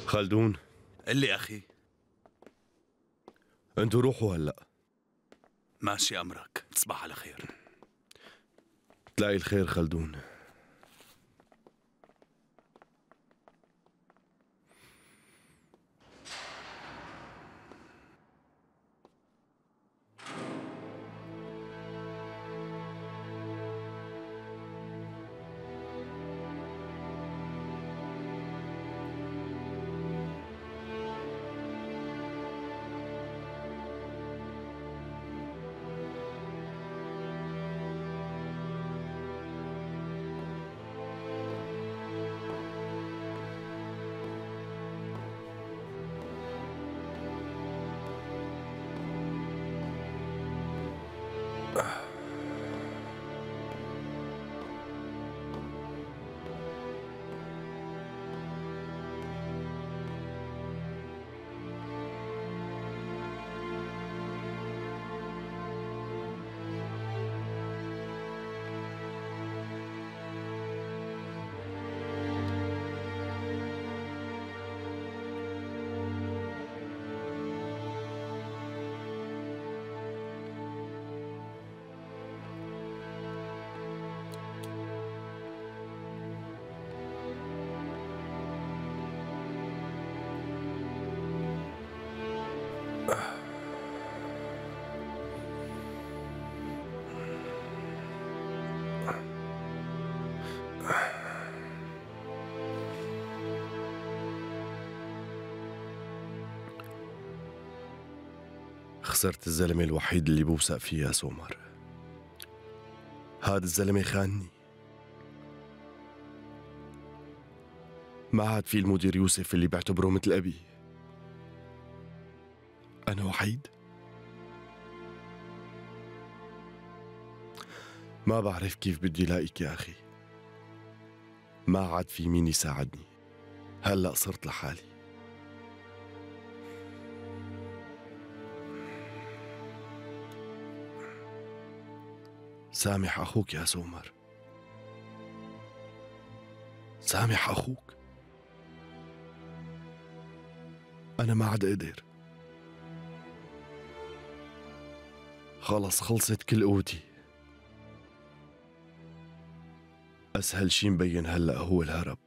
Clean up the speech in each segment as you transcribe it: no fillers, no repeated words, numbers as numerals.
خلدون، قل لي أخي. انتوا روحوا هلأ. ماشي أمرك، تصبح على خير. تلاقي الخير خلدون. خسرت الزلمة الوحيد اللي بوثق فيه يا سومر. هاد الزلمة خانني. ما عاد في المدير يوسف اللي بعتبره مثل أبي. أنا وحيد. ما بعرف كيف بدي لاقيك يا أخي. ما عاد في مين يساعدني. هلأ صرت لحالي. سامح أخوك يا سومر. سامح أخوك. أنا ما عاد قدر. خلص خلصت كل قوتي. أسهل شي مبين هلأ هو الهرب.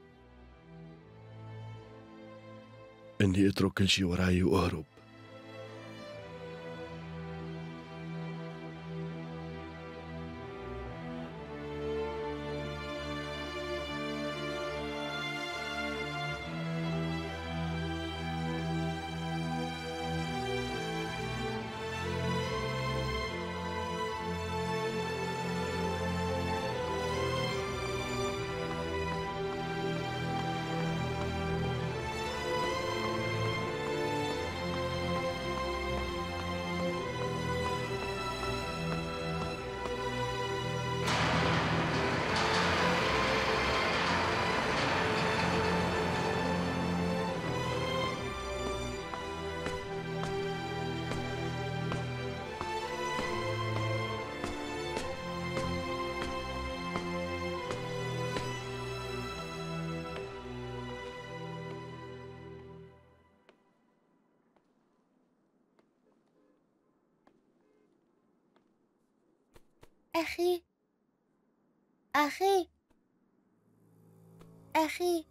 إني أترك كل شي وراي وأهرب. أخي أخي أخي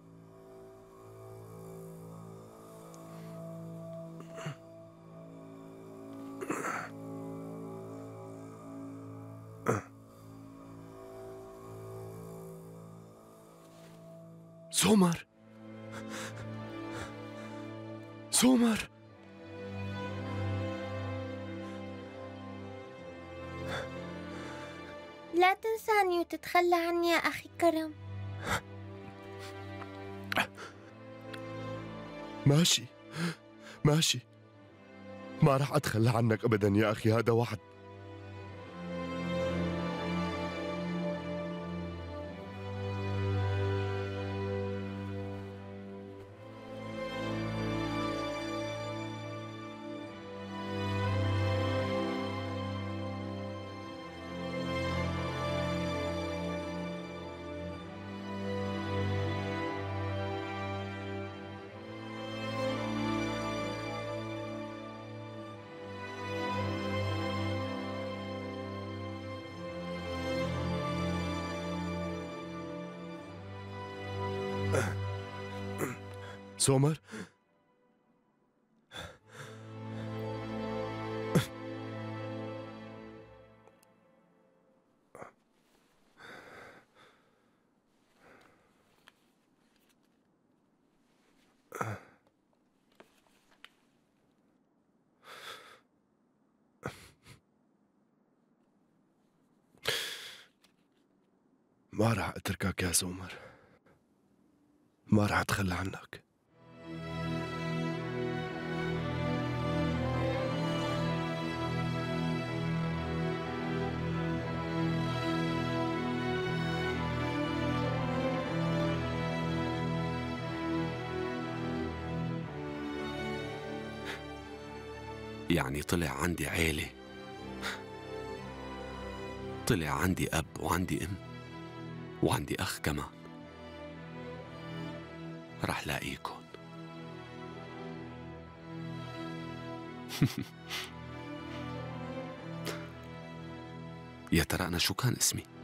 سومر. سومر. لا تنساني وتتخلى عني يا أخي كرم. ماشي ماشي، ما راح أتخلى عنك أبدا يا أخي، هذا وعد. سومر؟ ما راح اتركك يا سومر، ما راح اتخلى عنك. يعني طلع عندي عيلة، طلع عندي أب وعندي أم وعندي أخ كمان. رح لاقيكن. يا ترى أنا شو كان اسمي؟